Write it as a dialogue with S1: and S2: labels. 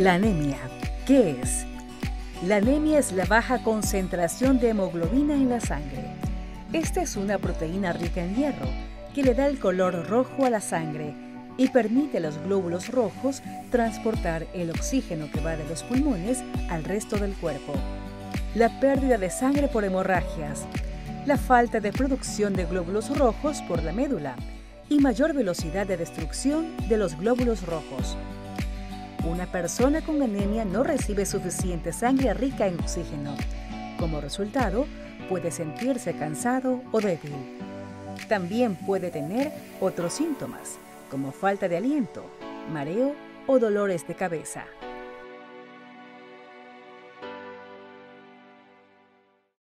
S1: La anemia, ¿qué es? La anemia es la baja concentración de hemoglobina en la sangre. Esta es una proteína rica en hierro que le da el color rojo a la sangre y permite a los glóbulos rojos transportar el oxígeno que va de los pulmones al resto del cuerpo. La pérdida de sangre por hemorragias, la falta de producción de glóbulos rojos por la médula y mayor velocidad de destrucción de los glóbulos rojos. Una persona con anemia no recibe suficiente sangre rica en oxígeno. Como resultado, puede sentirse cansado o débil. También puede tener otros síntomas, como falta de aliento, mareo o dolores de cabeza.